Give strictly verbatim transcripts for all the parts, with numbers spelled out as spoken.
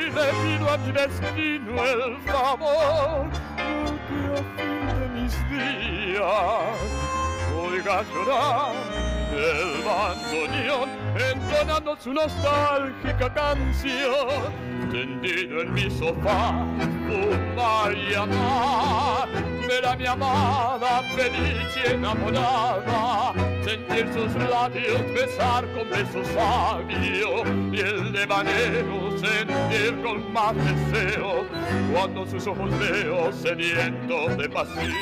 le pido a mi destino el favor que a fin de mis días oiga llorar el bandoneón entonando su nostálgica canción. Tendido en mi sofá, fumar y amar, ver a mi amada feliz y enamorada, sentir sus labios besar con besos sabios y el devanero sentir con más deseo cuando sus ojos veo sedientos de pasión.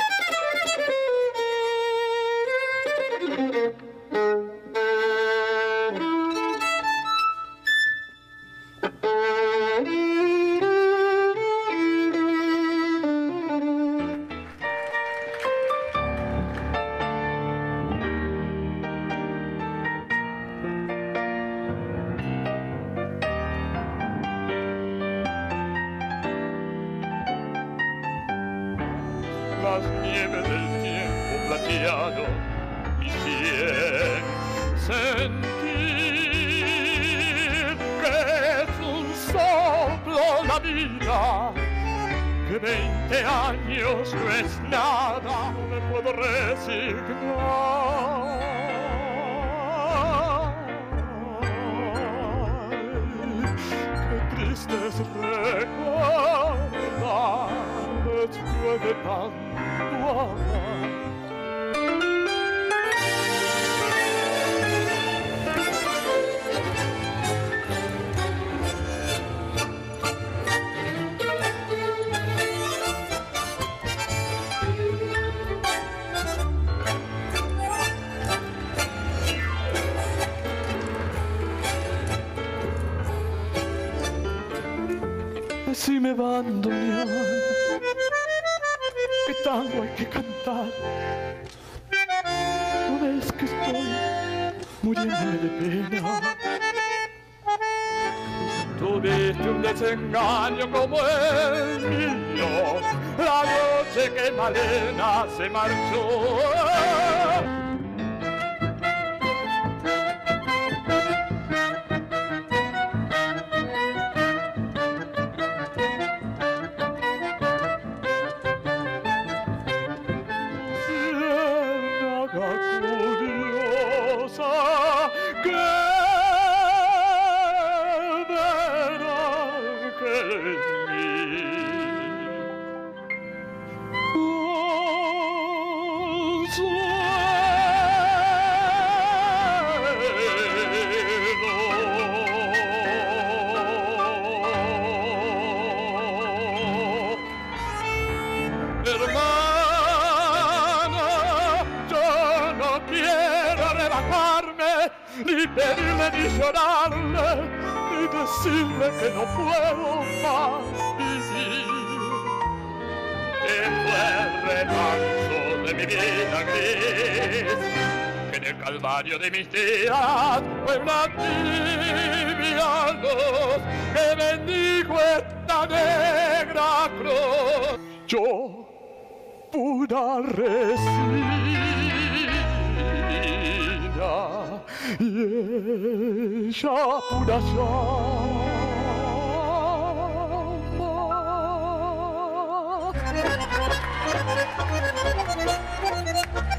Las nieves del tiempo plateado hicieron sentir que es un soplo la vida, que veinte años no es nada, no me puedo resignar. Qué triste es recordar después de tanto amar. Si me abandonan, ¿qué tango hay que cantar? ¿No ves que estoy muriendo de pena? Tuviste un desengaño como el mío, la noche que Malena se marchó. Curiosa que verás que es mi hermana, yo no quiero rebajarme, ni pedirle ni llorarle, ni decirle que no puedo más vivir. Fue el remanso de mi vida gris, que en el calvario de mis días fue una tibia luz que bendijo esta negra cruz. Yo pura resina y ella pura llama.